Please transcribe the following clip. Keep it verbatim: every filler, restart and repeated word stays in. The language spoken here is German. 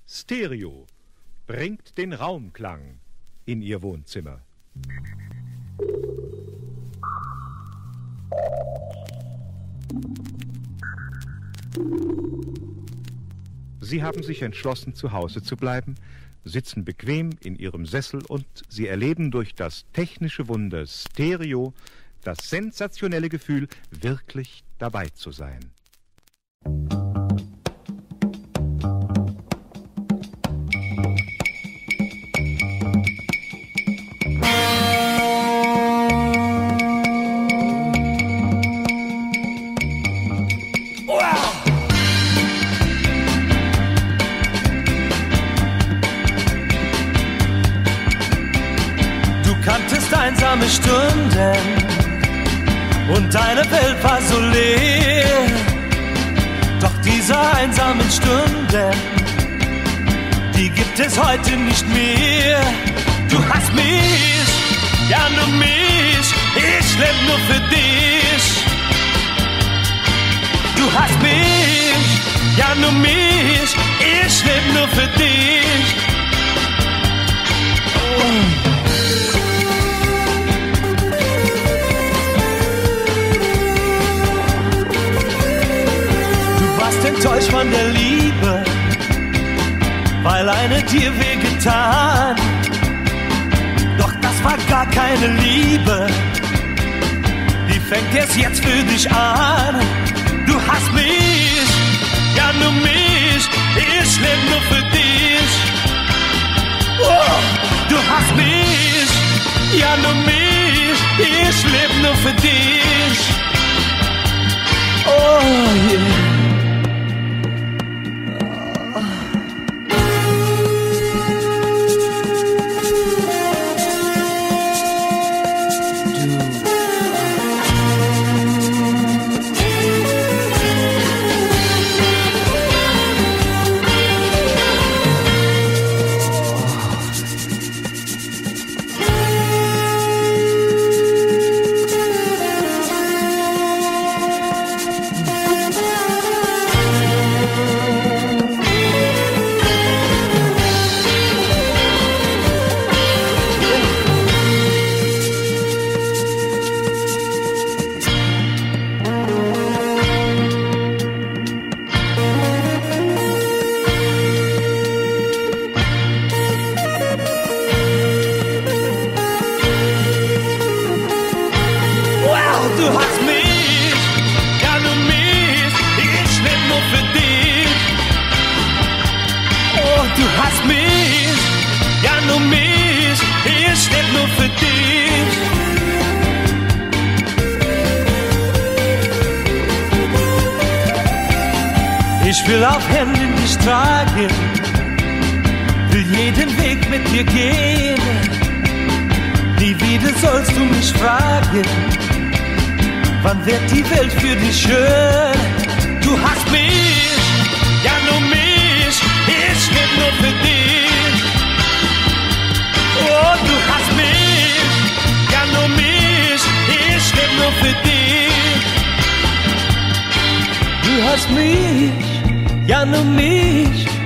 Stereo bringt den Raumklang in Ihr Wohnzimmer. Sie haben sich entschlossen, zu Hause zu bleiben, sitzen bequem in Ihrem Sessel und Sie erleben durch das technische Wunder Stereo das sensationelle Gefühl, wirklich dabei zu sein. Einsame Stunden und deine Welt war so leer. Doch diese einsamen Stunden, die gibt es heute nicht mehr. Du hast mich, ja nur mich, ich leb nur für dich. Du hast mich, ja nur mich, ich leb nur für dich. Oh. Enttäuscht von der Liebe, weil eine dir wehgetan. Doch das war gar keine Liebe, die fängt erst jetzt für dich an. Du hast mich, ja nur mich, ich leb nur für dich. Oh, du hast mich, ja nur mich, ich leb nur für dich. Oh yeah. Du hast mich, ja nur mich, ich leb nur für dich. Oh, du hast mich, ja nur mich, ich leb nur für dich. Ich will auf Händen dich tragen, will jeden Weg mit dir gehen. Nie wieder sollst du mich fragen, wann wird die Welt für dich schön? Du hast mich, ja nur mich, ich leb nur für dich. Oh, du hast mich, ja nur mich, ich leb nur für dich. Du hast mich, ja nur mich,